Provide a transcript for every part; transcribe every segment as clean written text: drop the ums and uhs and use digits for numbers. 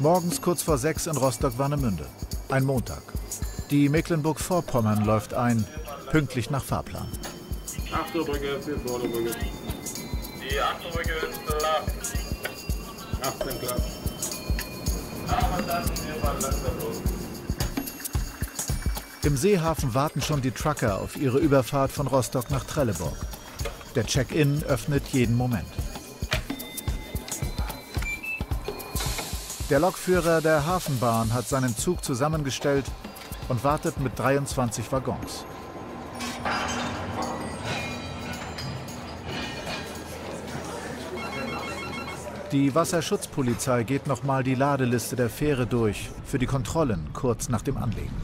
Morgens kurz vor 6 in Rostock-Warnemünde. Ein Montag. Die Mecklenburg-Vorpommern läuft ein, pünktlich nach Fahrplan. Achte Brücke, für Vorderbrücke. Die 8. Brücke ist klar. 18 klar. Aber dann wir fahren langsam los. Im Seehafen warten schon die Trucker auf ihre Überfahrt von Rostock nach Trelleborg. Der Check-in öffnet jeden Moment. Der Lokführer der Hafenbahn hat seinen Zug zusammengestellt und wartet mit 23 Waggons. Die Wasserschutzpolizei geht nochmal die Ladeliste der Fähre durch für die Kontrollen kurz nach dem Anlegen.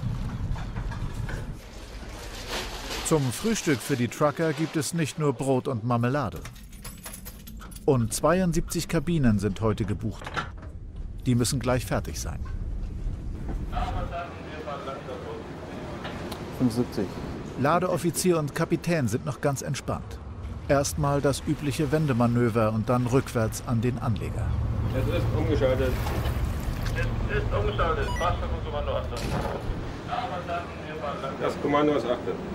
Zum Frühstück für die Trucker gibt es nicht nur Brot und Marmelade. Und 72 Kabinen sind heute gebucht. Die müssen gleich fertig sein. 75. Ladeoffizier und Kapitän sind noch ganz entspannt. Erstmal das übliche Wendemanöver und dann rückwärts an den Anleger. Es ist umgeschaltet. Es ist umgeschaltet. Fahrstoff und Kommando achte. Aber dann wir fahren langsam. Das Kommando ist 8.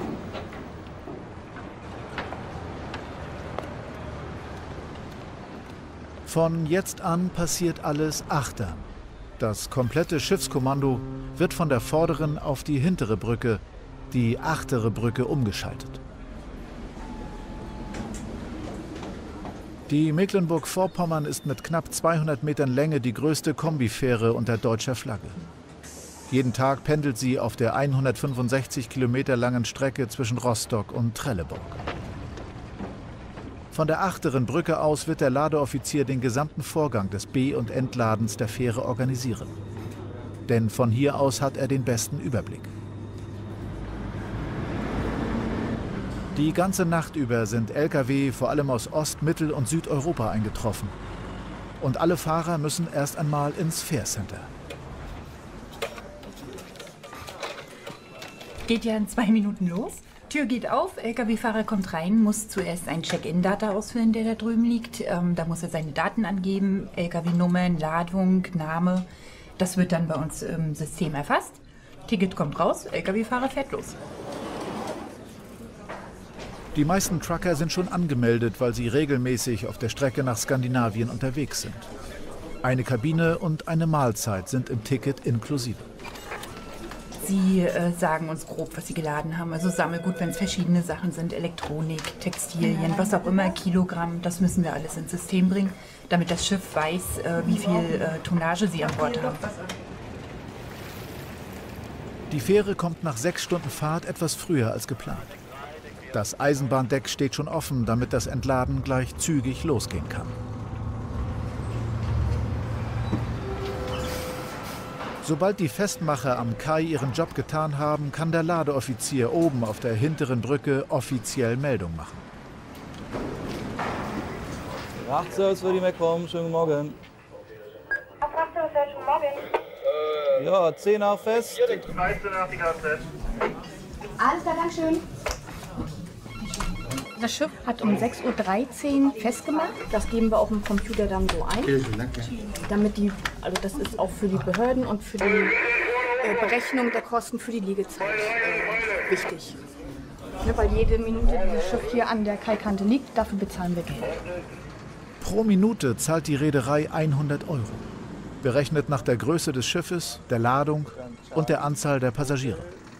Von jetzt an passiert alles achtern. Das komplette Schiffskommando wird von der vorderen auf die hintere Brücke, die achtere Brücke, umgeschaltet. Die Mecklenburg-Vorpommern ist mit knapp 200 Metern Länge die größte Kombifähre unter deutscher Flagge. Jeden Tag pendelt sie auf der 165 Kilometer langen Strecke zwischen Rostock und Trelleborg. Von der achteren Brücke aus wird der Ladeoffizier den gesamten Vorgang des Be- und Entladens der Fähre organisieren. Denn von hier aus hat er den besten Überblick. Die ganze Nacht über sind Lkw vor allem aus Ost-, Mittel- und Südeuropa eingetroffen. Und alle Fahrer müssen erst einmal ins Fährcenter. Geht ja in 2 Minuten los. Tür geht auf, Lkw-Fahrer kommt rein, muss zuerst ein Check-in-Data ausfüllen, der da drüben liegt. Da muss er seine Daten angeben, Lkw-Nummern, Ladung, Name. Das wird dann bei uns im System erfasst. Ticket kommt raus, Lkw-Fahrer fährt los. Die meisten Trucker sind schon angemeldet, weil sie regelmäßig auf der Strecke nach Skandinavien unterwegs sind. Eine Kabine und eine Mahlzeit sind im Ticket inklusive. Sie sagen uns grob, was sie geladen haben. Also Sammelgut, wenn es verschiedene Sachen sind, Elektronik, Textilien, was auch immer, Kilogramm, das müssen wir alles ins System bringen, damit das Schiff weiß, wie viel Tonnage sie an Bord haben. Die Fähre kommt nach 6 Stunden Fahrt etwas früher als geplant. Das Eisenbahndeck steht schon offen, damit das Entladen gleich zügig losgehen kann. Sobald die Festmacher am Kai ihren Job getan haben, kann der Ladeoffizier oben auf der hinteren Brücke offiziell Meldung machen. Frachtservice für die MacPom, schönen Morgen. Frachtservice, schönen Morgen. Ja, 10 nach fest. 13 nach die KZ. Alles klar, Dankeschön. Das Schiff hat um 6:13 Uhr festgemacht. Das geben wir auf dem Computer dann so ein. Damit die, also das ist auch für die Behörden und für die Berechnung der Kosten für die Liegezeit wichtig. Ne, weil jede Minute, die das Schiff hier an der Kaikante liegt, dafür bezahlen wir Geld. Pro Minute zahlt die Reederei 100 €. Berechnet nach der Größe des Schiffes, der Ladung und der Anzahl der Passagiere.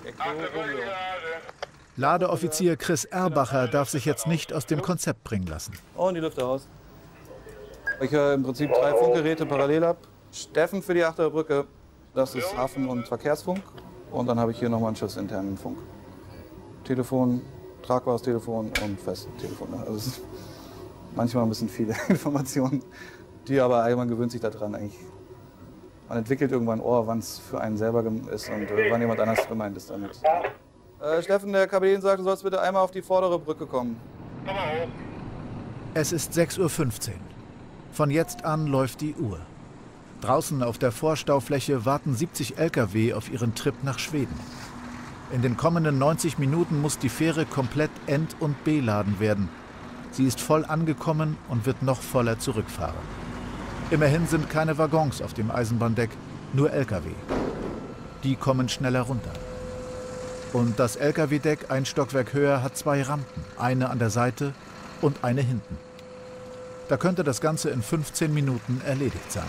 Ladeoffizier Chris Erbacher darf sich jetzt nicht aus dem Konzept bringen lassen. Und die Lüfter aus. Ich höre im Prinzip 3 Funkgeräte parallel ab. Steffen für die achtere Brücke, das ist Hafen- und Verkehrsfunk. Und dann habe ich hier nochmal einen schiffsinternen Funk. Telefon, tragbares Telefon und Festtelefon. Also es ist manchmal ein bisschen viele Informationen, die aber man gewöhnt sich daran eigentlich. Man entwickelt irgendwann ein Ohr, wann es für einen selber ist und wann jemand anders gemeint ist damit. Steffen, der Kapitän sagt, du sollst bitte einmal auf die vordere Brücke kommen. Es ist 6:15 Uhr. Von jetzt an läuft die Uhr. Draußen auf der Vorstaufläche warten 70 Lkw auf ihren Trip nach Schweden. In den kommenden 90 Minuten muss die Fähre komplett ent- und beladen werden. Sie ist voll angekommen und wird noch voller zurückfahren. Immerhin sind keine Waggons auf dem Eisenbahndeck, nur Lkw. Die kommen schneller runter. Und das Lkw-Deck ein Stockwerk höher hat 2 Rampen, eine an der Seite und eine hinten. Da könnte das Ganze in 15 Minuten erledigt sein.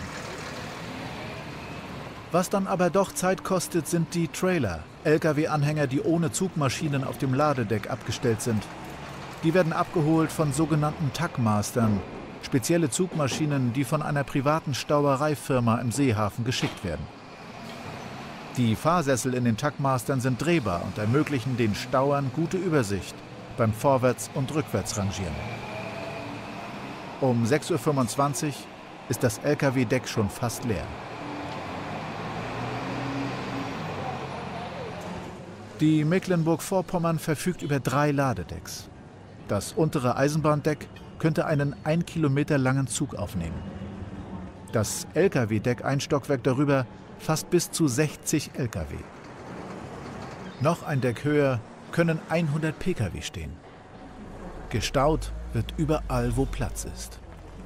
Was dann aber doch Zeit kostet, sind die Trailer, Lkw-Anhänger, die ohne Zugmaschinen auf dem Ladedeck abgestellt sind. Die werden abgeholt von sogenannten Tugmastern, spezielle Zugmaschinen, die von einer privaten Stauereifirma im Seehafen geschickt werden. Die Fahrsessel in den Tugmastern sind drehbar und ermöglichen den Stauern gute Übersicht beim Vorwärts- und Rückwärtsrangieren. Um 6:25 Uhr ist das Lkw-Deck schon fast leer. Die Mecklenburg-Vorpommern verfügt über 3 Ladedecks. Das untere Eisenbahndeck könnte einen 1 Kilometer langen Zug aufnehmen. Das Lkw-Deck ein Stockwerk darüber fasst bis zu 60 Lkw. Noch ein Deck höher können 100 Pkw stehen. Gestaut wird überall, wo Platz ist.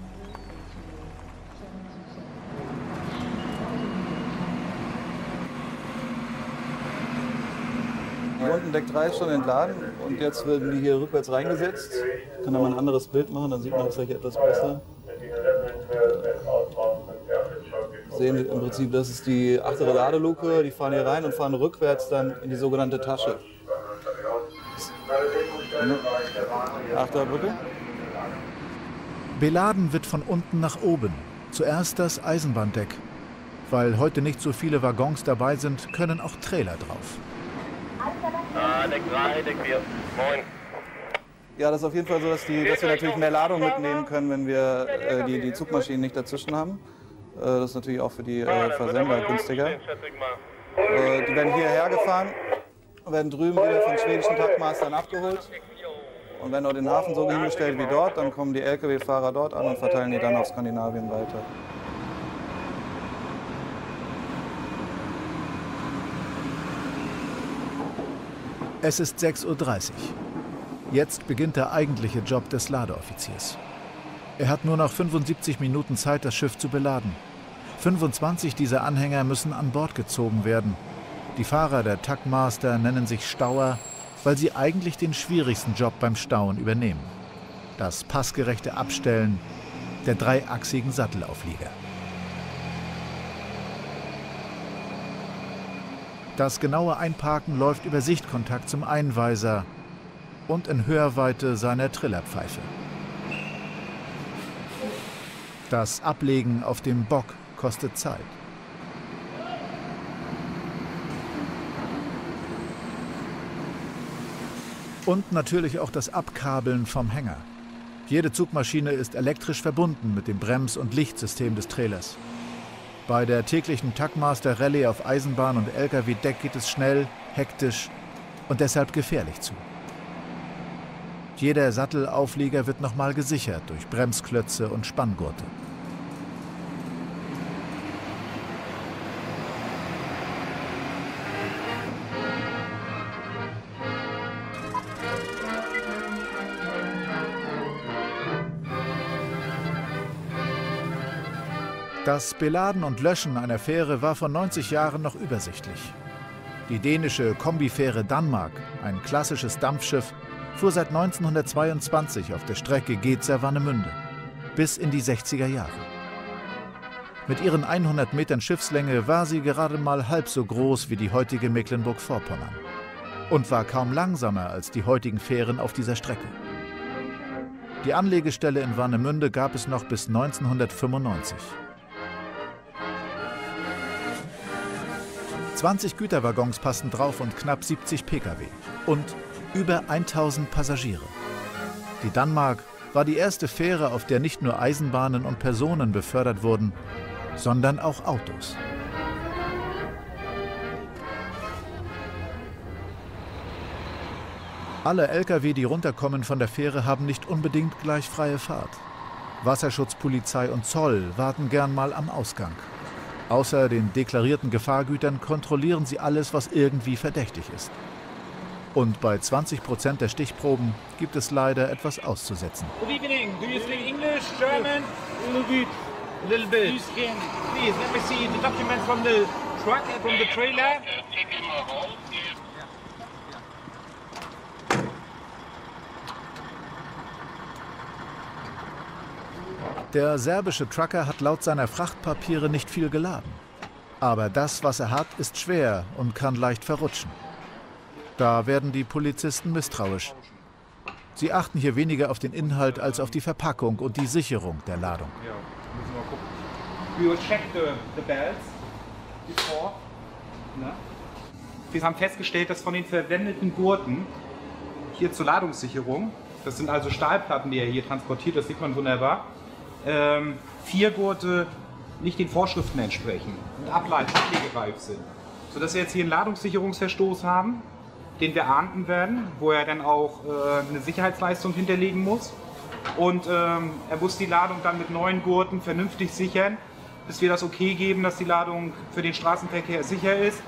Hier unten Deck 3 ist schon entladen und jetzt werden die hier rückwärts reingesetzt. Ich kann da mal ein anderes Bild machen, dann sieht man das gleich etwas besser. Sehen wir im Prinzip, das ist die 8. Ladeluke, die fahren hier rein und fahren rückwärts dann in die sogenannte Tasche. 8. Brücke. Beladen wird von unten nach oben. Zuerst das Eisenbahndeck. Weil heute nicht so viele Waggons dabei sind, können auch Trailer drauf. Deck 3, Deck 4. Moin. Ja, das ist auf jeden Fall so, dass wir natürlich mehr Ladung mitnehmen können, wenn wir die Zugmaschinen nicht dazwischen haben. Das ist natürlich auch für die Versender günstiger. Die werden hierher gefahren, werden drüben wieder von schwedischen Tugmastern abgeholt und werden dort in den Hafen so hingestellt wie dort. Dann kommen die Lkw-Fahrer dort an und verteilen die dann auf Skandinavien weiter. Es ist 6:30 Uhr. Jetzt beginnt der eigentliche Job des Ladeoffiziers. Er hat nur noch 75 Minuten Zeit, das Schiff zu beladen. 25 dieser Anhänger müssen an Bord gezogen werden. Die Fahrer der Tugmaster nennen sich Stauer, weil sie eigentlich den schwierigsten Job beim Stauen übernehmen. Das passgerechte Abstellen der dreiachsigen Sattelauflieger. Das genaue Einparken läuft über Sichtkontakt zum Einweiser und in Hörweite seiner Trillerpfeife. Das Ablegen auf dem Bock kostet Zeit. Und natürlich auch das Abkabeln vom Hänger. Jede Zugmaschine ist elektrisch verbunden mit dem Brems- und Lichtsystem des Trailers. Bei der täglichen Tugmaster Rallye auf Eisenbahn und Lkw-Deck geht es schnell, hektisch und deshalb gefährlich zu. Jeder Sattelauflieger wird nochmal gesichert durch Bremsklötze und Spanngurte. Das Beladen und Löschen einer Fähre war vor 90 Jahren noch übersichtlich. Die dänische Kombifähre Danmark, ein klassisches Dampfschiff, fuhr seit 1922 auf der Strecke Gedser-Warnemünde bis in die 60er Jahre. Mit ihren 100 Metern Schiffslänge war sie gerade mal halb so groß wie die heutige Mecklenburg-Vorpommern und war kaum langsamer als die heutigen Fähren auf dieser Strecke. Die Anlegestelle in Warnemünde gab es noch bis 1995. 20 Güterwaggons passen drauf und knapp 70 Pkw. Und über 1000 Passagiere. Die Danmark war die erste Fähre, auf der nicht nur Eisenbahnen und Personen befördert wurden, sondern auch Autos. Alle Lkw, die runterkommen von der Fähre, haben nicht unbedingt gleich freie Fahrt. Wasserschutzpolizei und Zoll warten gern mal am Ausgang. Außer den deklarierten Gefahrgütern kontrollieren sie alles, was irgendwie verdächtig ist. Und bei 20% der Stichproben gibt es leider etwas auszusetzen. Good evening. Do you speak English, German? A little bit. Please, let me see the documents from the truck and from the trailer. Der serbische Trucker hat laut seiner Frachtpapiere nicht viel geladen. Aber das, was er hat, ist schwer und kann leicht verrutschen. Da werden die Polizisten misstrauisch. Sie achten hier weniger auf den Inhalt als auf die Verpackung und die Sicherung der Ladung. Ja, müssen wir gucken. We will check the belts before. Na? Wir haben festgestellt, dass von den verwendeten Gurten hier zur Ladungssicherung, das sind also Stahlplatten, die er hier transportiert, das sieht man wunderbar, 4 Gurte nicht den Vorschriften entsprechen und ablegereif sind. Sodass wir jetzt hier einen Ladungssicherungsverstoß haben, den wir ahnden werden, wo er dann auch eine Sicherheitsleistung hinterlegen muss. Und er muss die Ladung dann mit 9 Gurten vernünftig sichern, bis wir das okay geben, dass die Ladung für den Straßenverkehr sicher ist.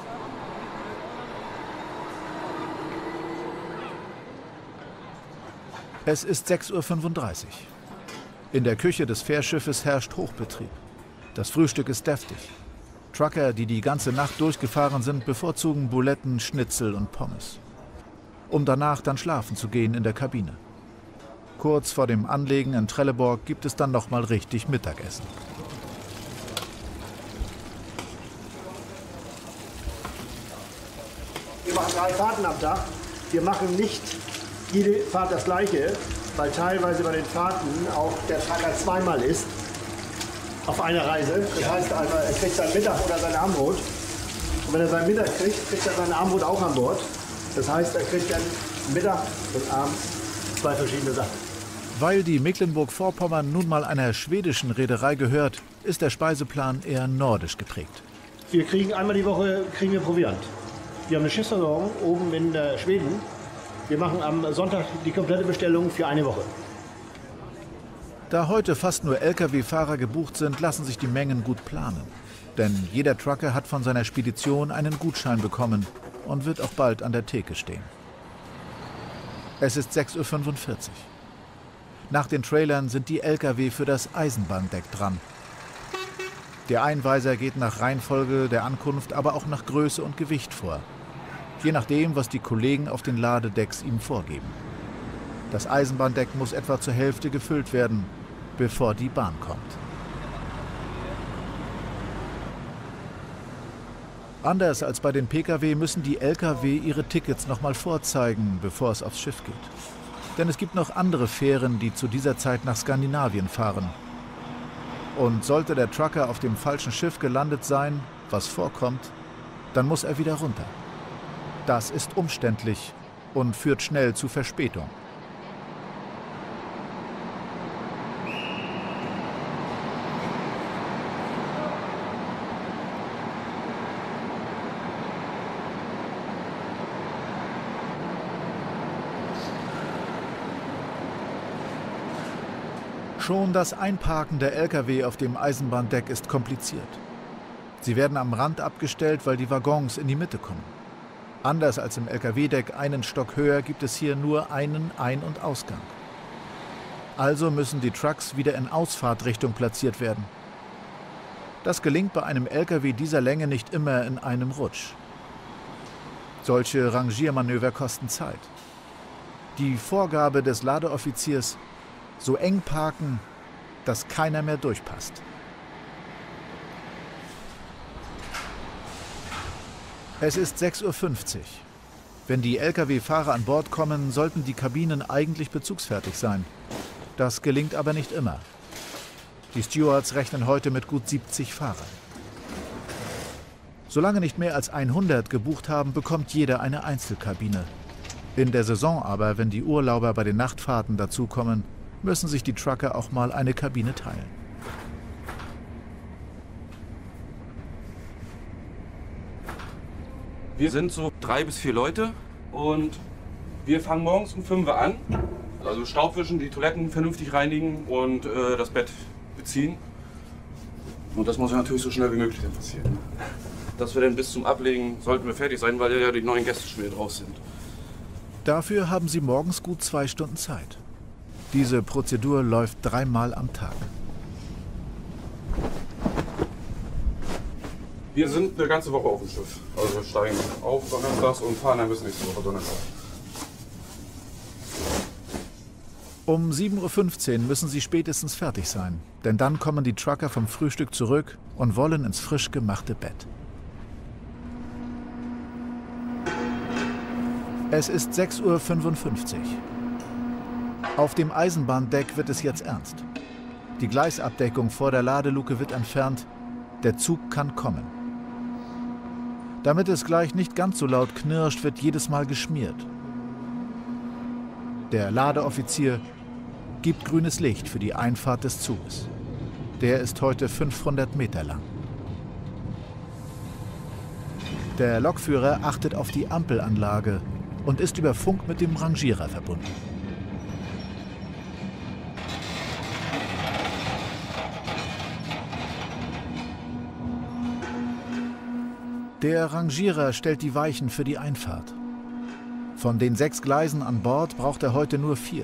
Es ist 6:35 Uhr. In der Küche des Fährschiffes herrscht Hochbetrieb. Das Frühstück ist deftig. Trucker, die die ganze Nacht durchgefahren sind, bevorzugen Buletten, Schnitzel und Pommes. Um danach dann schlafen zu gehen in der Kabine. Kurz vor dem Anlegen in Trelleborg gibt es dann noch mal richtig Mittagessen. Wir machen 3 Fahrten am Tag. Wir machen nicht jede Fahrt das gleiche, weil teilweise bei den Fahrten auch der Trucker zweimal ist auf einer Reise. Das heißt, einmal, er kriegt sein Mittag oder sein Abendbrot. Und wenn er sein Mittag kriegt, kriegt er sein Abendbrot auch an Bord. Das heißt, er kriegt dann Mittag und abends 2 verschiedene Sachen. Weil die Mecklenburg-Vorpommern nun mal einer schwedischen Reederei gehört, ist der Speiseplan eher nordisch geprägt. Wir kriegen einmal die Woche Proviant. Wir haben eine Schiffsversorgung oben in Schweden. Wir machen am Sonntag die komplette Bestellung für eine Woche. Da heute fast nur Lkw-Fahrer gebucht sind, lassen sich die Mengen gut planen. Denn jeder Trucker hat von seiner Spedition einen Gutschein bekommen und wird auch bald an der Theke stehen. Es ist 6:45 Uhr. Nach den Trailern sind die Lkw für das Eisenbahndeck dran. Der Einweiser geht nach Reihenfolge der Ankunft, aber auch nach Größe und Gewicht vor. Je nachdem, was die Kollegen auf den Ladedecks ihm vorgeben. Das Eisenbahndeck muss etwa zur Hälfte gefüllt werden, bevor die Bahn kommt. Anders als bei den Pkw müssen die Lkw ihre Tickets noch mal vorzeigen, bevor es aufs Schiff geht. Denn es gibt noch andere Fähren, die zu dieser Zeit nach Skandinavien fahren. Und sollte der Trucker auf dem falschen Schiff gelandet sein, was vorkommt, dann muss er wieder runter. Das ist umständlich und führt schnell zu Verspätung. Schon das Einparken der Lkw auf dem Eisenbahndeck ist kompliziert. Sie werden am Rand abgestellt, weil die Waggons in die Mitte kommen. Anders als im Lkw-Deck einen Stock höher gibt es hier nur einen Ein- und Ausgang. Also müssen die Trucks wieder in Ausfahrtrichtung platziert werden. Das gelingt bei einem Lkw dieser Länge nicht immer in einem Rutsch. Solche Rangiermanöver kosten Zeit. Die Vorgabe des Ladeoffiziers: so eng parken, dass keiner mehr durchpasst. Es ist 6:50 Uhr. Wenn die Lkw-Fahrer an Bord kommen, sollten die Kabinen eigentlich bezugsfertig sein. Das gelingt aber nicht immer. Die Stewards rechnen heute mit gut 70 Fahrern. Solange nicht mehr als 100 gebucht haben, bekommt jeder eine Einzelkabine. In der Saison aber, wenn die Urlauber bei den Nachtfahrten dazukommen, müssen sich die Trucker auch mal eine Kabine teilen. Wir sind so 3 bis 4 Leute und wir fangen morgens um 5 Uhr an. Also Staubwischen, die Toiletten vernünftig reinigen und das Bett beziehen. Und das muss ja natürlich so schnell wie möglich dann passieren. Dass wir dann bis zum Ablegen sollten wir fertig sein, weil ja die neuen Gäste schon wieder drauf sind. Dafür haben sie morgens gut 2 Stunden Zeit. Diese Prozedur läuft 3-mal am Tag. Wir sind eine ganze Woche auf dem Schiff. Also wir steigen auf donnerstags und fahren dann bis nächste Woche Donnerstag. Um 7:15 Uhr müssen sie spätestens fertig sein, denn dann kommen die Trucker vom Frühstück zurück und wollen ins frisch gemachte Bett. Es ist 6:55 Uhr. Auf dem Eisenbahndeck wird es jetzt ernst. Die Gleisabdeckung vor der Ladeluke wird entfernt. Der Zug kann kommen. Damit es gleich nicht ganz so laut knirscht, wird jedes Mal geschmiert. Der Ladeoffizier gibt grünes Licht für die Einfahrt des Zuges. Der ist heute 500 Meter lang. Der Lokführer achtet auf die Ampelanlage und ist über Funk mit dem Rangierer verbunden. Der Rangierer stellt die Weichen für die Einfahrt. Von den 6 Gleisen an Bord braucht er heute nur 4.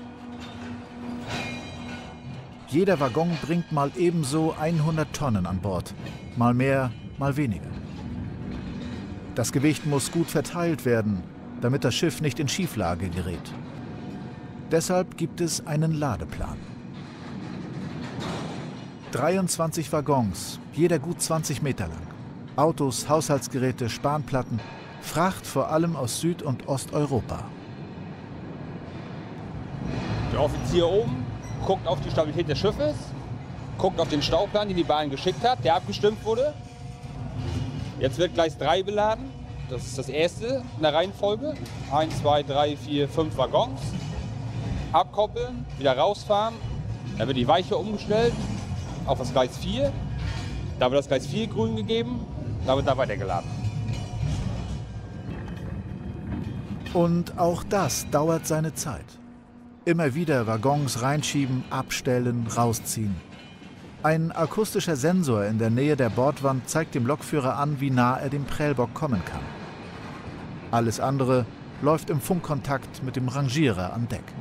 Jeder Waggon bringt mal ebenso 100 Tonnen an Bord, mal mehr, mal weniger. Das Gewicht muss gut verteilt werden, damit das Schiff nicht in Schieflage gerät. Deshalb gibt es einen Ladeplan. 23 Waggons, jeder gut 20 Meter lang. Autos, Haushaltsgeräte, Spanplatten, Fracht vor allem aus Süd- und Osteuropa. Der Offizier oben guckt auf die Stabilität des Schiffes, guckt auf den Stauplan, den die Bahn geschickt hat, der abgestimmt wurde. Jetzt wird Gleis 3 beladen. Das ist das erste in der Reihenfolge. 1, 2, 3, 4, 5 Waggons. Abkoppeln, wieder rausfahren. Dann wird die Weiche umgestellt auf das Gleis 4. Da wird das Gleis 4 grün gegeben. Da wird da weitergeladen. Und auch das dauert seine Zeit. Immer wieder Waggons reinschieben, abstellen, rausziehen. Ein akustischer Sensor in der Nähe der Bordwand zeigt dem Lokführer an, wie nah er dem Prellbock kommen kann. Alles andere läuft im Funkkontakt mit dem Rangierer an Deck.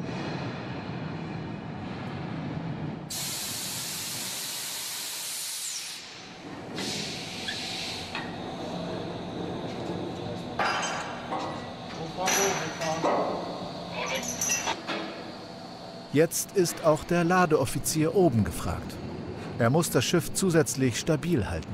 Jetzt ist auch der Ladeoffizier oben gefragt. Er muss das Schiff zusätzlich stabil halten.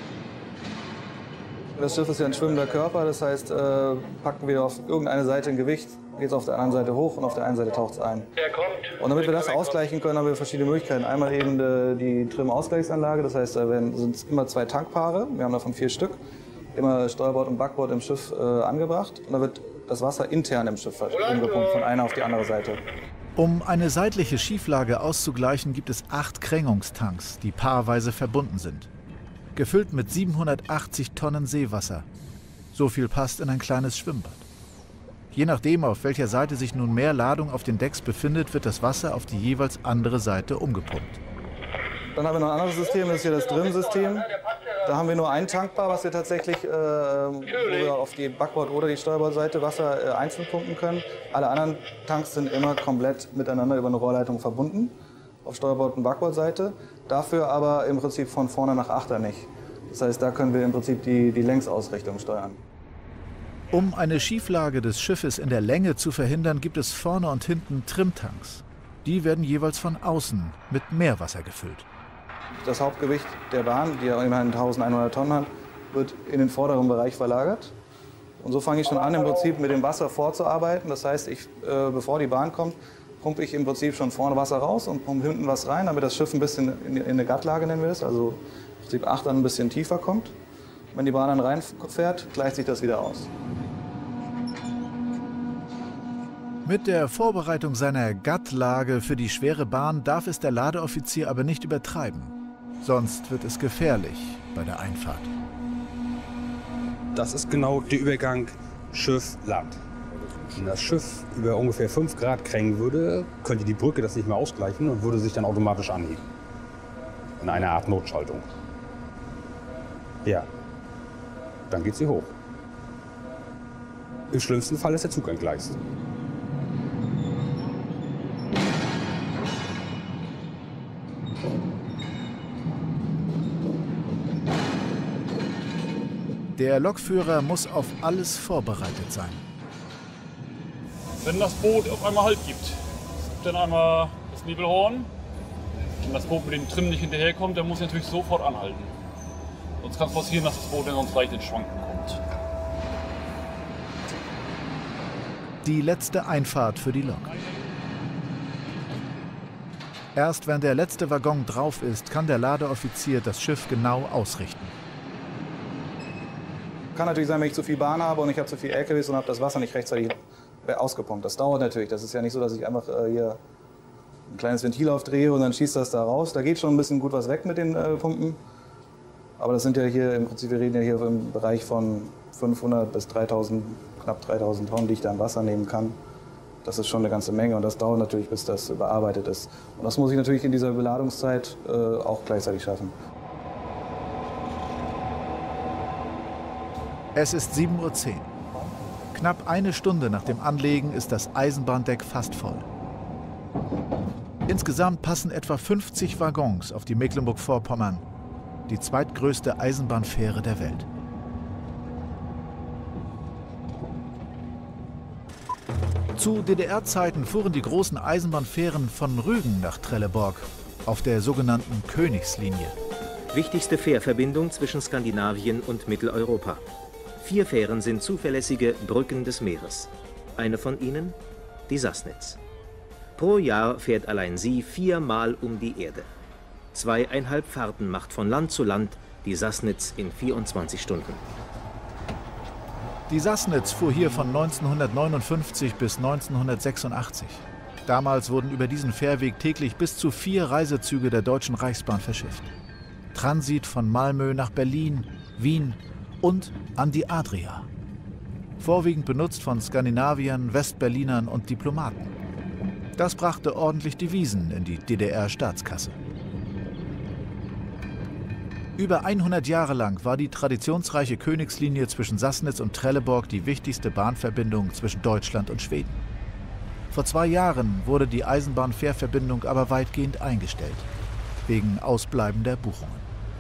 Das Schiff ist ja ein schwimmender Körper, das heißt, packen wir auf irgendeine Seite ein Gewicht, geht es auf der anderen Seite hoch und auf der einen Seite taucht es ein. Und damit wir das ausgleichen können, haben wir verschiedene Möglichkeiten. Einmal eben die Trim-Ausgleichsanlage, das heißt, da sind immer 2 Tankpaare, wir haben davon 4 Stück, immer Steuerbord und Backbord im Schiff angebracht. Und da wird das Wasser intern im Schiff umgepumpt, von einer auf die andere Seite. Um eine seitliche Schieflage auszugleichen, gibt es 8 Krängungstanks, die paarweise verbunden sind. Gefüllt mit 780 Tonnen Seewasser. So viel passt in ein kleines Schwimmbad. Je nachdem, auf welcher Seite sich nun mehr Ladung auf den Decks befindet, wird das Wasser auf die jeweils andere Seite umgepumpt. Dann haben wir noch ein anderes System, das ist hier das Trim-System. Da haben wir nur ein Tankpaar, was wir tatsächlich wo wir auf die Backbord- oder die Steuerbordseite Wasser einzeln pumpen können. Alle anderen Tanks sind immer komplett miteinander über eine Rohrleitung verbunden, auf Steuerbord- und Backbordseite. Dafür aber im Prinzip von vorne nach achter nicht. Das heißt, da können wir im Prinzip die Längsausrichtung steuern. Um eine Schieflage des Schiffes in der Länge zu verhindern, gibt es vorne und hinten Trimtanks. Die werden jeweils von außen mit Meerwasser gefüllt. Das Hauptgewicht der Bahn, die ja immerhin 1100 Tonnen hat, wird in den vorderen Bereich verlagert. Und so fange ich schon an, im Prinzip mit dem Wasser vorzuarbeiten. Das heißt, bevor die Bahn kommt, pumpe ich im Prinzip schon vorne Wasser raus und pumpe hinten was rein, damit das Schiff ein bisschen in eine Gattlage, nennen wir das, also im Prinzip Achtern ein bisschen tiefer kommt. Wenn die Bahn dann reinfährt, gleicht sich das wieder aus. Mit der Vorbereitung seiner Gattlage für die schwere Bahn darf es der Ladeoffizier aber nicht übertreiben. Sonst wird es gefährlich bei der Einfahrt. Das ist genau der Übergang Schiff-Land. Wenn das Schiff über ungefähr 5 Grad krängen würde, könnte die Brücke das nicht mehr ausgleichen und würde sich dann automatisch anheben. In einer Art Notschaltung. Ja, dann geht sie hoch. Im schlimmsten Fall ist der Zug entgleist. Der Lokführer muss auf alles vorbereitet sein. Wenn das Boot auf einmal Halt gibt, es gibt dann einmal das Nebelhorn. Wenn das Boot mit dem Trim nicht hinterherkommt, dann muss er natürlich sofort anhalten. Sonst kann es passieren, dass das Boot dann sonst leicht ins Schwanken kommt. Die letzte Einfahrt für die Lok. Erst wenn der letzte Waggon drauf ist, kann der Ladeoffizier das Schiff genau ausrichten. Kann natürlich sein, wenn ich zu viel Bahn habe und ich habe zu viel LKWs und habe das Wasser nicht rechtzeitig ausgepumpt. Das dauert natürlich. Das ist ja nicht so, dass ich einfach hier ein kleines Ventil aufdrehe und dann schießt das da raus. Da geht schon ein bisschen gut was weg mit den Pumpen. Aber das sind ja hier im Prinzip, wir reden ja hier im Bereich von 500 bis 3000, knapp 3000 Tonnen, die ich da an Wasser nehmen kann. Das ist schon eine ganze Menge und das dauert natürlich, bis das überarbeitet ist. Und das muss ich natürlich in dieser Beladungszeit auch gleichzeitig schaffen. Es ist 7:10 Uhr. Knapp eine Stunde nach dem Anlegen ist das Eisenbahndeck fast voll. Insgesamt passen etwa 50 Waggons auf die Mecklenburg-Vorpommern, die zweitgrößte Eisenbahnfähre der Welt. Zu DDR-Zeiten fuhren die großen Eisenbahnfähren von Rügen nach Trelleborg auf der sogenannten Königslinie. Wichtigste Fährverbindung zwischen Skandinavien und Mitteleuropa. 4 Fähren sind zuverlässige Brücken des Meeres. Eine von ihnen, die Sassnitz. Pro Jahr fährt allein sie 4-mal um die Erde. 2,5 Fahrten macht von Land zu Land die Sassnitz in 24 Stunden. Die Sassnitz fuhr hier von 1959 bis 1986. Damals wurden über diesen Fährweg täglich bis zu 4 Reisezüge der Deutschen Reichsbahn verschifft. Transit von Malmö nach Berlin, Wien und an die Adria. Vorwiegend benutzt von Skandinaviern, Westberlinern und Diplomaten. Das brachte ordentlich Devisen in die DDR-Staatskasse. Über 100 Jahre lang war die traditionsreiche Königslinie zwischen Sassnitz und Trelleborg die wichtigste Bahnverbindung zwischen Deutschland und Schweden. Vor 2 Jahren wurde die Eisenbahnfährverbindung aber weitgehend eingestellt, wegen ausbleibender Buchungen.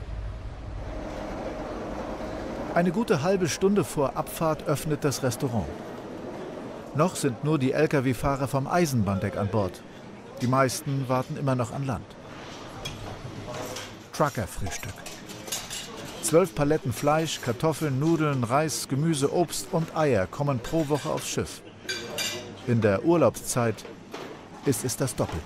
Eine gute halbe Stunde vor Abfahrt öffnet das Restaurant. Noch sind nur die Lkw-Fahrer vom Eisenbahndeck an Bord. Die meisten warten immer noch an Land. Truckerfrühstück. 12 Paletten Fleisch, Kartoffeln, Nudeln, Reis, Gemüse, Obst und Eier kommen pro Woche aufs Schiff. In der Urlaubszeit ist es das Doppelte.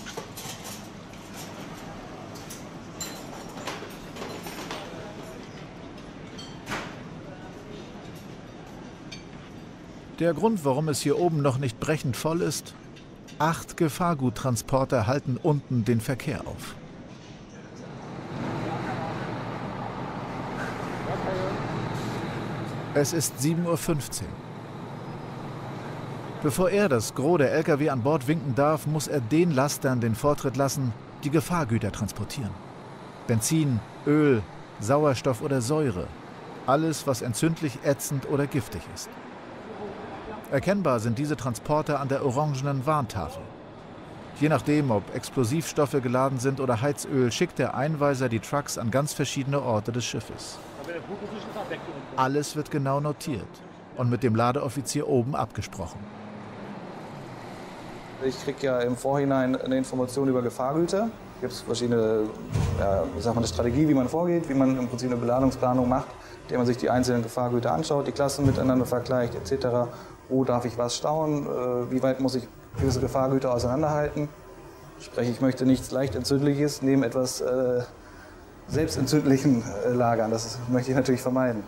Der Grund, warum es hier oben noch nicht brechend voll ist: 8 Gefahrguttransporter halten unten den Verkehr auf. Es ist 7:15 Uhr. Bevor er das Gros der Lkw an Bord winken darf, muss er den Lastern den Vortritt lassen, die Gefahrgüter transportieren. Benzin, Öl, Sauerstoff oder Säure. Alles, was entzündlich, ätzend oder giftig ist. Erkennbar sind diese Transporter an der orangenen Warntafel. Je nachdem, ob Explosivstoffe geladen sind oder Heizöl, schickt der Einweiser die Trucks an ganz verschiedene Orte des Schiffes. Alles wird genau notiert und mit dem Ladeoffizier oben abgesprochen. Ich kriege ja im Vorhinein eine Information über Gefahrgüter. Es gibt verschiedene eine Strategie, wie man vorgeht, wie man im Prinzip eine Beladungsplanung macht, indem man sich die einzelnen Gefahrgüter anschaut, die Klassen miteinander vergleicht etc. Wo darf ich was stauen, wie weit muss ich gewisse Gefahrgüter auseinanderhalten. Sprich, ich möchte nichts leicht Entzündliches neben etwas Selbstentzündlichen lagern. Das möchte ich natürlich vermeiden.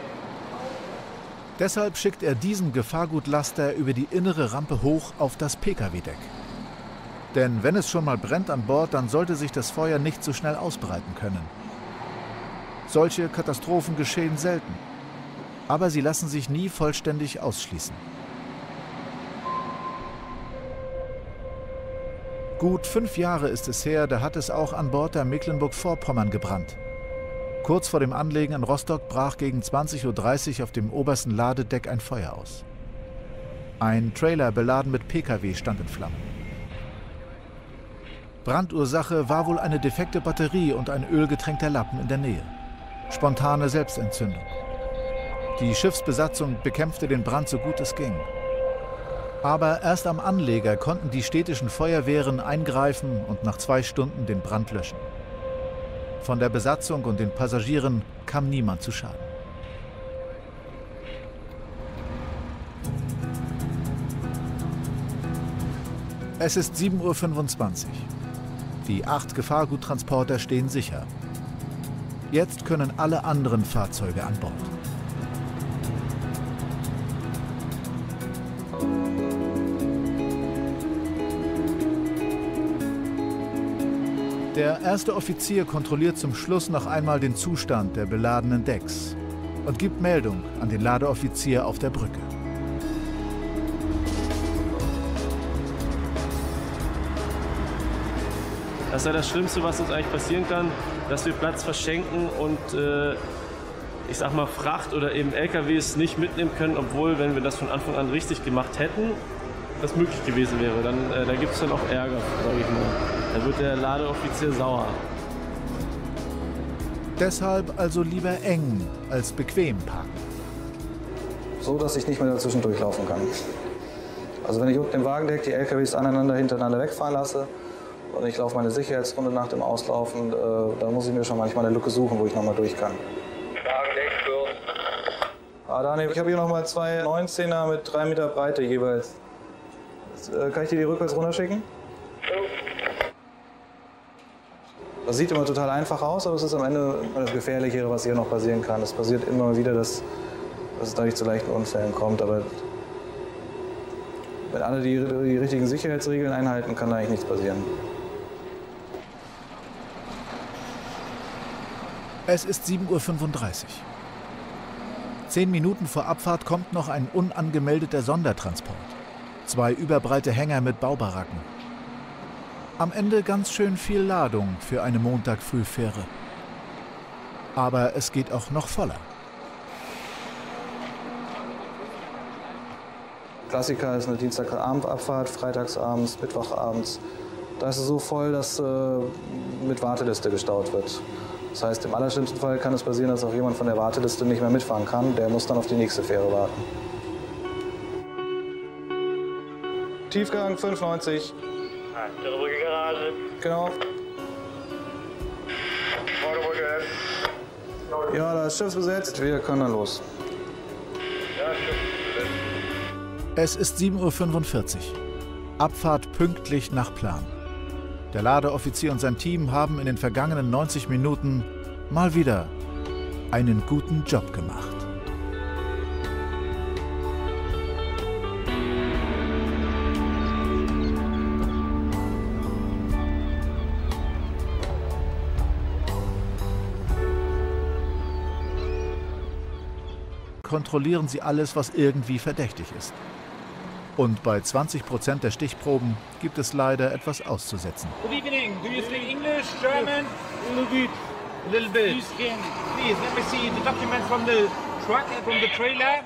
Deshalb schickt er diesen Gefahrgutlaster über die innere Rampe hoch auf das Pkw-Deck. Denn wenn es schon mal brennt an Bord, dann sollte sich das Feuer nicht so schnell ausbreiten können. Solche Katastrophen geschehen selten, aber sie lassen sich nie vollständig ausschließen. Gut 5 Jahre ist es her, da hat es auch an Bord der Mecklenburg-Vorpommern gebrannt. Kurz vor dem Anlegen in Rostock brach gegen 20:30 Uhr auf dem obersten Ladedeck ein Feuer aus. Ein Trailer beladen mit Pkw stand in Flammen. Brandursache war wohl eine defekte Batterie und ein ölgetränkter Lappen in der Nähe. Spontane Selbstentzündung. Die Schiffsbesatzung bekämpfte den Brand so gut es ging. Aber erst am Anleger konnten die städtischen Feuerwehren eingreifen und nach 2 Stunden den Brand löschen. Von der Besatzung und den Passagieren kam niemand zu Schaden. Es ist 7:25 Uhr. Die 8 Gefahrguttransporter stehen sicher. Jetzt können alle anderen Fahrzeuge an Bord. Der erste Offizier kontrolliert zum Schluss noch einmal den Zustand der beladenen Decks und gibt Meldung an den Ladeoffizier auf der Brücke. Das ist ja das Schlimmste, was uns eigentlich passieren kann, dass wir Platz verschenken und ich sag mal Fracht oder eben LKWs nicht mitnehmen können, obwohl, wenn wir das von Anfang an richtig gemacht hätten, das möglich gewesen wäre. Da gibt es dann auch Ärger, sage ich mal. Da wird der Ladeoffizier sauer. Deshalb also lieber eng als bequem parken. So, dass ich nicht mehr dazwischen durchlaufen kann. Also wenn ich unten im Wagendeck die LKWs aneinander hintereinander wegfahren lasse und ich laufe meine Sicherheitsrunde nach dem Auslaufen, da muss ich mir schon manchmal eine Lücke suchen, wo ich nochmal durch kann. Daniel, ich habe hier nochmal 2 19er mit 3 Meter Breite jeweils. Kann ich dir die rückwärts runterschicken? Das sieht immer total einfach aus, aber es ist am Ende das Gefährlichere, was hier noch passieren kann. Es passiert immer wieder, dass es dadurch zu leichten Unfällen kommt. Aber wenn alle die richtigen Sicherheitsregeln einhalten, kann da eigentlich nichts passieren. Es ist 7:35 Uhr. 10 Minuten vor Abfahrt kommt noch ein unangemeldeter Sondertransport. 2 überbreite Hänger mit Baubaracken. Am Ende ganz schön viel Ladung für eine Montagfrühfähre. Aber es geht auch noch voller. Klassiker ist eine Dienstagabendabfahrt, freitagsabends, mittwochabends. Da ist es so voll, dass mit Warteliste gestaut wird. Das heißt, im allerschlimmsten Fall kann es passieren, dass auch jemand von der Warteliste nicht mehr mitfahren kann. Der muss dann auf die nächste Fähre warten. Tiefgang 95. Brücke Garage. Genau. Vorderbrücke. Ja, das Schiff ist besetzt. Wir können dann los. Ja, Schiff besetzt. Es ist 7:45 Uhr. Abfahrt pünktlich nach Plan. Der Ladeoffizier und sein Team haben in den vergangenen 90 Minuten mal wieder einen guten Job gemacht. Kontrollieren Sie alles, was irgendwie verdächtig ist. Und bei 20% der Stichproben gibt es leider etwas auszusetzen. Good evening. Do you speak English, German? A little bit. A little bit. Please, let me see the documents from the truck, from the trailer.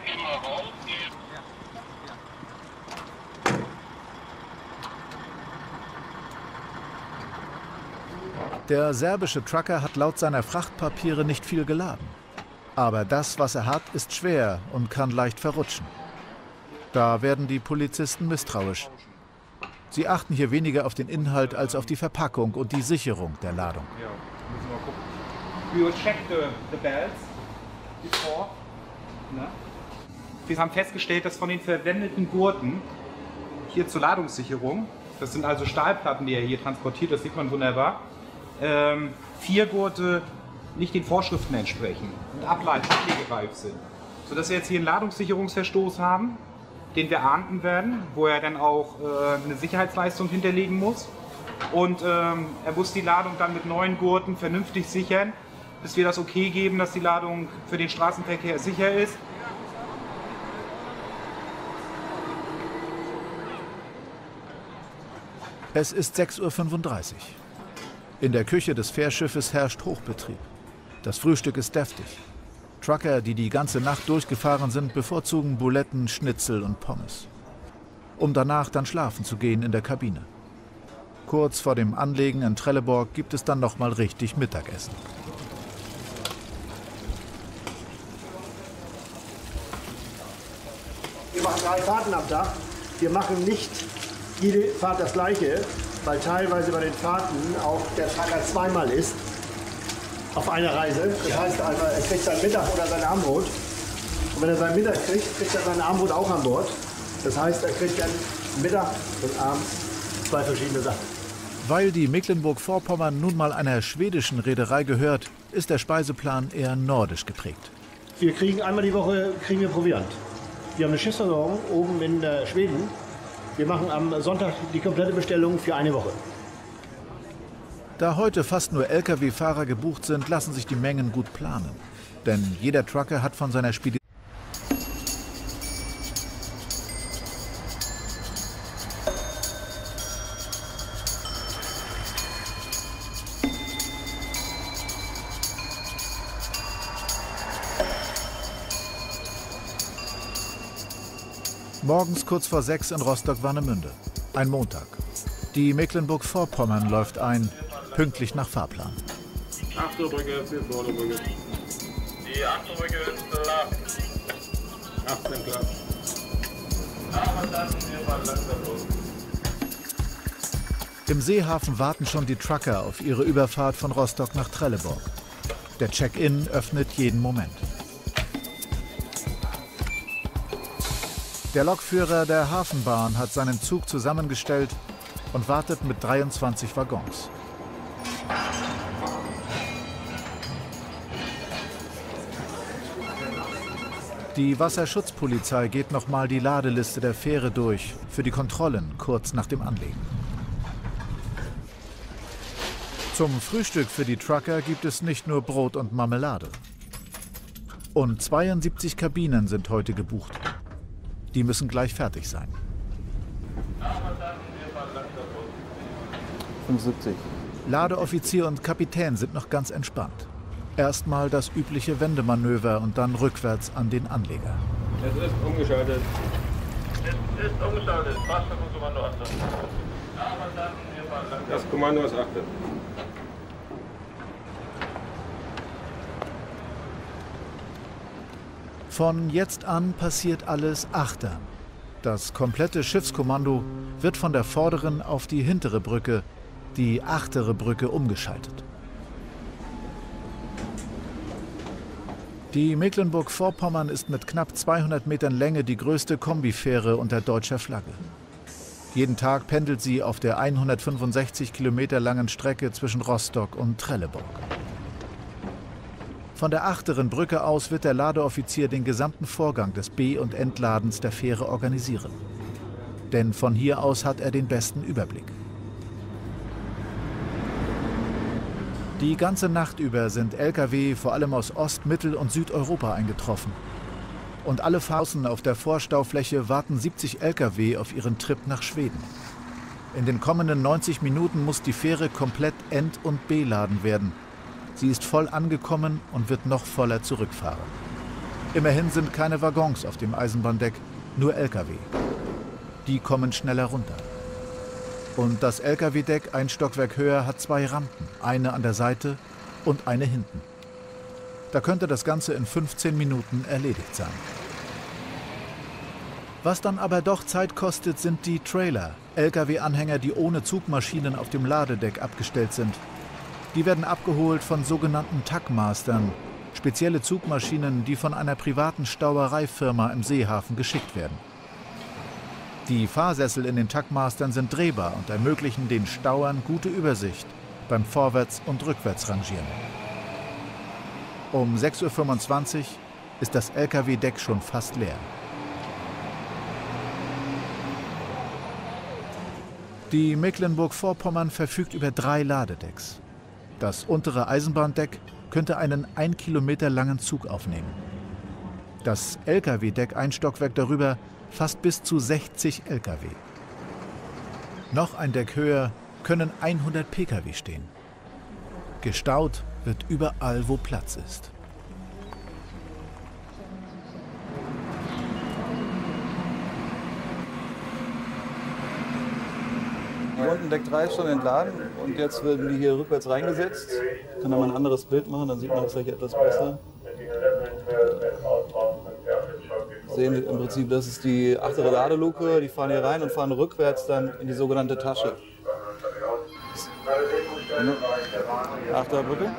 Der serbische Trucker hat laut seiner Frachtpapiere nicht viel geladen. Aber das, was er hat, ist schwer und kann leicht verrutschen. Da werden die Polizisten misstrauisch. Sie achten hier weniger auf den Inhalt als auf die Verpackung und die Sicherung der Ladung. Ja, müssen wir gucken. We will check the belts before. Na? Wir haben festgestellt, dass von den verwendeten Gurten hier zur Ladungssicherung, das sind also Stahlplatten, die er hier transportiert, das sieht man wunderbar, 4 Gurte nicht den Vorschriften entsprechen und ablegereif sind. Sodass wir jetzt hier einen Ladungssicherungsverstoß haben, den wir ahnden werden, wo er dann auch eine Sicherheitsleistung hinterlegen muss. Und er muss die Ladung dann mit 9 Gurten vernünftig sichern, bis wir das okay geben, dass die Ladung für den Straßenverkehr sicher ist. Es ist 6:35 Uhr. In der Küche des Fährschiffes herrscht Hochbetrieb. Das Frühstück ist deftig. Trucker, die die ganze Nacht durchgefahren sind, bevorzugen Buletten, Schnitzel und Pommes. Um danach dann schlafen zu gehen in der Kabine. Kurz vor dem Anlegen in Trelleborg gibt es dann noch mal richtig Mittagessen. machen 3 Fahrten am Tag. Wir machen nicht jede Fahrt das gleiche, weil teilweise bei den Fahrten auch der Tracker zweimal ist auf einer Reise. Das heißt einmal, er kriegt sein Mittag oder sein Abendbrot. Und wenn er sein Mittag kriegt, kriegt er sein Abendbrot auch an Bord. Das heißt, er kriegt dann Mittag und abends 2 verschiedene Sachen. Weil die Mecklenburg-Vorpommern nun mal einer schwedischen Reederei gehört, ist der Speiseplan eher nordisch geprägt. Wir kriegen einmal die Woche Proviant. Wir haben eine Schiffsversorgung oben in Schweden. Wir machen am Sonntag die komplette Bestellung für eine Woche. Da heute fast nur Lkw-Fahrer gebucht sind, lassen sich die Mengen gut planen. Denn jeder Trucker hat von seiner Spedition morgens kurz vor 6 in Rostock-Warnemünde. Ein Montag. Die Mecklenburg-Vorpommern läuft ein, pünktlich nach Fahrplan. Achte Brücke, 4 Vorderbrücke. Die 8. Brücke ist klar. 18 klar. Verstanden, wir fahren langsam los. Im Seehafen warten schon die Trucker auf ihre Überfahrt von Rostock nach Trelleborg. Der Check-in öffnet jeden Moment. Der Lokführer der Hafenbahn hat seinen Zug zusammengestellt und wartet mit 23 Waggons. Die Wasserschutzpolizei geht nochmal die Ladeliste der Fähre durch für die Kontrollen kurz nach dem Anlegen. Zum Frühstück für die Trucker gibt es nicht nur Brot und Marmelade. Und 72 Kabinen sind heute gebucht. Die müssen gleich fertig sein. 75. Ladeoffizier und Kapitän sind noch ganz entspannt. Erstmal das übliche Wendemanöver und dann rückwärts an den Anleger. Es ist umgeschaltet. Es ist umgeschaltet. Passt auf Kommando 8. Ja, verstanden, wir fahren langsam. Das Kommando ist 8. Von jetzt an passiert alles achtern. Das komplette Schiffskommando wird von der vorderen auf die hintere Brücke, die achtere Brücke, umgeschaltet. Die Mecklenburg-Vorpommern ist mit knapp 200 Metern Länge die größte Kombifähre unter deutscher Flagge. Jeden Tag pendelt sie auf der 165 Kilometer langen Strecke zwischen Rostock und Trelleborg. Von der achteren Brücke aus wird der Ladeoffizier den gesamten Vorgang des Be- und Entladens der Fähre organisieren. Denn von hier aus hat er den besten Überblick. Die ganze Nacht über sind Lkw vor allem aus Ost-, Mittel- und Südeuropa eingetroffen. Und alle Fahrer auf der Vorstaufläche warten 70 Lkw auf ihren Trip nach Schweden. In den kommenden 90 Minuten muss die Fähre komplett ent- und beladen werden. Sie ist voll angekommen und wird noch voller zurückfahren. Immerhin sind keine Waggons auf dem Eisenbahndeck, nur Lkw. Die kommen schneller runter. Und das Lkw-Deck ein Stockwerk höher hat 2 Rampen, eine an der Seite und eine hinten. Da könnte das Ganze in 15 Minuten erledigt sein. Was dann aber doch Zeit kostet, sind die Trailer, Lkw-Anhänger, die ohne Zugmaschinen auf dem Ladedeck abgestellt sind. Die werden abgeholt von sogenannten Tugmastern, spezielle Zugmaschinen, die von einer privaten Stauereifirma im Seehafen geschickt werden. Die Fahrsessel in den Tugmastern sind drehbar und ermöglichen den Stauern gute Übersicht beim Vorwärts- und Rückwärtsrangieren. Um 6:25 Uhr ist das Lkw-Deck schon fast leer. Die Mecklenburg-Vorpommern verfügt über 3 Ladedecks. Das untere Eisenbahndeck könnte einen 1 Kilometer langen Zug aufnehmen. Das Lkw-Deck ein Stockwerk darüber fasst bis zu 60 Lkw. Noch ein Deck höher können 100 Pkw stehen. Gestaut wird überall, wo Platz ist. Unten Deck 3 ist schon entladen und jetzt werden die hier rückwärts reingesetzt. Ich kann da mal ein anderes Bild machen, dann sieht man das gleich etwas besser. sehen wir im Prinzip, das ist die achtere Ladeluke. Die fahren hier rein und fahren rückwärts dann in die sogenannte Tasche. Achter Brücke.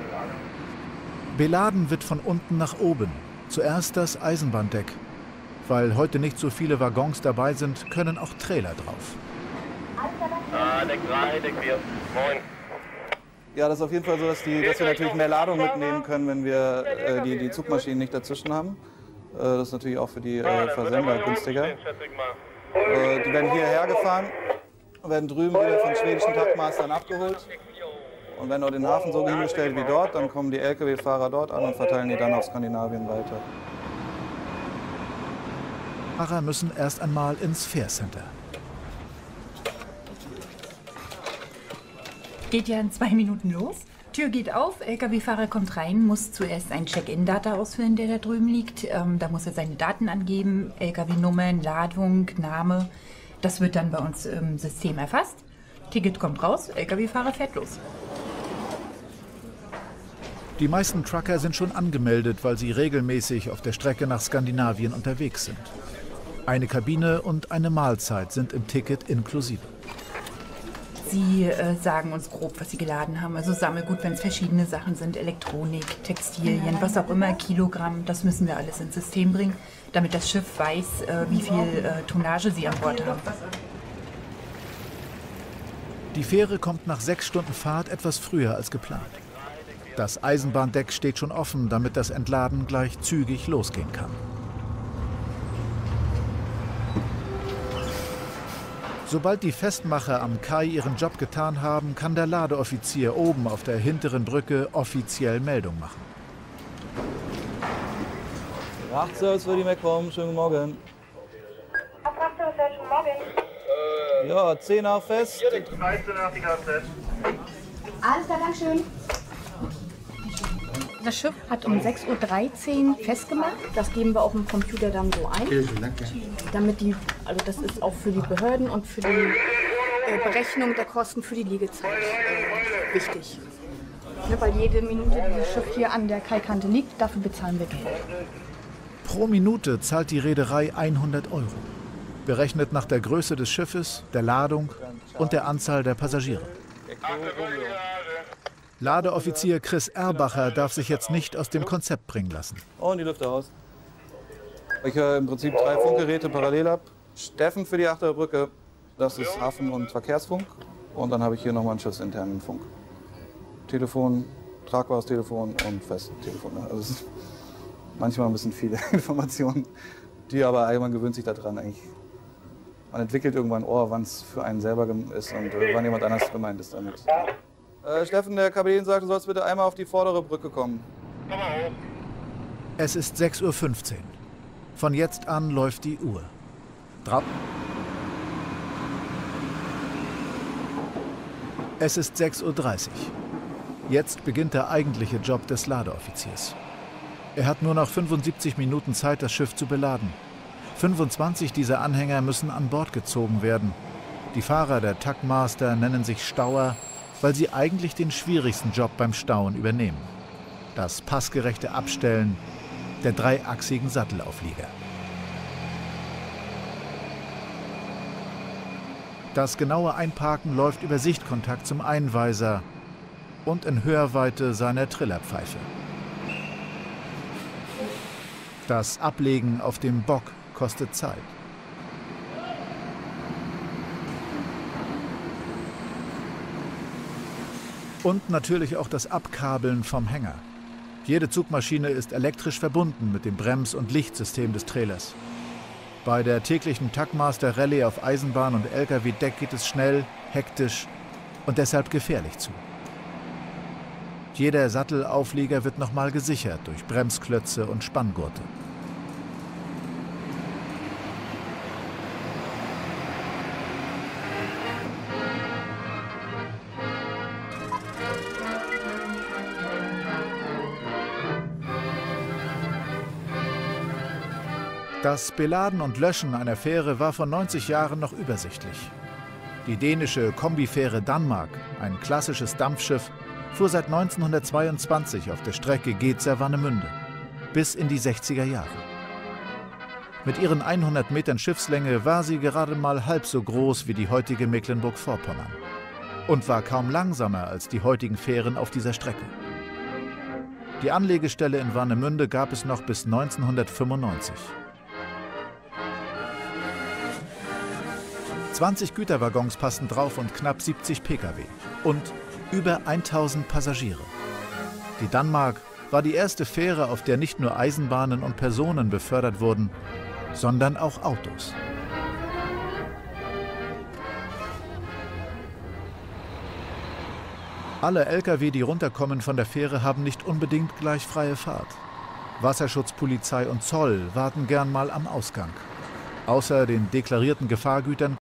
Beladen wird von unten nach oben. Zuerst das Eisenbahndeck. Weil heute nicht so viele Waggons dabei sind, können auch Trailer drauf. Deck 3, Deck 4. Moin. Ja, das ist auf jeden Fall so, dass wir natürlich mehr Ladung mitnehmen können, wenn wir die Zugmaschinen nicht dazwischen haben. Das ist natürlich auch für die Versender günstiger. Die werden hierher gefahren, werden drüben wieder von schwedischen Taktmastern abgeholt und werden dort in den Hafen so hingestellt wie dort. Dann kommen die Lkw-Fahrer dort an und verteilen die dann auf Skandinavien weiter. Fahrer müssen erst einmal ins Fährcenter. Geht ja in 2 Minuten los. Tür geht auf, Lkw-Fahrer kommt rein, muss zuerst ein Check-in-Data ausfüllen, der da drüben liegt. Da muss er seine Daten angeben, Lkw-Nummern, Ladung, Name. Das wird dann bei uns im System erfasst. Ticket kommt raus, Lkw-Fahrer fährt los. Die meisten Trucker sind schon angemeldet, weil sie regelmäßig auf der Strecke nach Skandinavien unterwegs sind. Eine Kabine und eine Mahlzeit sind im Ticket inklusive. Sie sagen uns grob, was sie geladen haben. Also Sammelgut, wenn es verschiedene Sachen sind, Elektronik, Textilien, was auch immer, Kilogramm, das müssen wir alles ins System bringen, damit das Schiff weiß, wie viel Tonnage sie an Bord haben. Die Fähre kommt nach 6 Stunden Fahrt etwas früher als geplant. Das Eisenbahndeck steht schon offen, damit das Entladen gleich zügig losgehen kann. Sobald die Festmacher am Kai ihren Job getan haben, kann der Ladeoffizier oben auf der hinteren Brücke offiziell Meldung machen. Frachtservice für die MacCom, schönen Morgen. Schönen Morgen. Ja, 10 nach fest. 13 nach die KZ. Alles klar, Dankeschön. Das Schiff hat um 6:13 Uhr festgemacht. Das geben wir auf dem Computer dann so ein. Damit also das ist auch für die Behörden und für die Berechnung der Kosten für die Liegezeit wichtig. Ne, weil jede Minute, die das Schiff hier an der Kaikante liegt, dafür bezahlen wir Geld. Pro Minute zahlt die Reederei 100 €. Berechnet nach der Größe des Schiffes, der Ladung und der Anzahl der Passagiere. Ladeoffizier Chris Erbacher darf sich jetzt nicht aus dem Konzept bringen lassen. Und die Lüfter aus. Ich höre im Prinzip 3 Funkgeräte parallel ab. Steffen für die achtere Brücke, das ist Hafen- und Verkehrsfunk. Und dann habe ich hier nochmal einen schiffsinternen Funk. Telefon, tragbares Telefon und Festtelefon. Also es ist manchmal ein bisschen viele Informationen, die aber man gewöhnt sich daran eigentlich. Man entwickelt irgendwann ein Ohr, wann es für einen selber ist und wann jemand anders gemeint ist damit. Steffen, der Kapitän sagt, du sollst bitte einmal auf die vordere Brücke kommen. Es ist 6:15 Uhr. Von jetzt an läuft die Uhr. Es ist 6:30 Uhr. Jetzt beginnt der eigentliche Job des Ladeoffiziers. Er hat nur noch 75 Minuten Zeit, das Schiff zu beladen. 25 dieser Anhänger müssen an Bord gezogen werden. Die Fahrer der Taktmaster nennen sich Stauer, weil sie eigentlich den schwierigsten Job beim Stauen übernehmen. Das passgerechte Abstellen der dreiachsigen Sattelauflieger. Das genaue Einparken läuft über Sichtkontakt zum Einweiser und in Hörweite seiner Trillerpfeife. Das Ablegen auf dem Bock kostet Zeit. Und natürlich auch das Abkabeln vom Hänger. Jede Zugmaschine ist elektrisch verbunden mit dem Brems- und Lichtsystem des Trailers. Bei der täglichen Taktmaster Rallye auf Eisenbahn und Lkw-Deck geht es schnell, hektisch und deshalb gefährlich zu. Jeder Sattelauflieger wird nochmal gesichert durch Bremsklötze und Spanngurte. Das Beladen und Löschen einer Fähre war vor 90 Jahren noch übersichtlich. Die dänische Kombifähre Danmark, ein klassisches Dampfschiff, fuhr seit 1922 auf der Strecke Gedser-Warnemünde bis in die 60er Jahre. Mit ihren 100 Metern Schiffslänge war sie gerade mal halb so groß wie die heutige Mecklenburg-Vorpommern und war kaum langsamer als die heutigen Fähren auf dieser Strecke. Die Anlegestelle in Warnemünde gab es noch bis 1995. 20 Güterwaggons passten drauf und knapp 70 Pkw und über 1000 Passagiere. Die Danmark war die erste Fähre, auf der nicht nur Eisenbahnen und Personen befördert wurden, sondern auch Autos. Alle Lkw, die runterkommen von der Fähre, haben nicht unbedingt gleich freie Fahrt. Wasserschutzpolizei und Zoll warten gern mal am Ausgang. Außer den deklarierten Gefahrgütern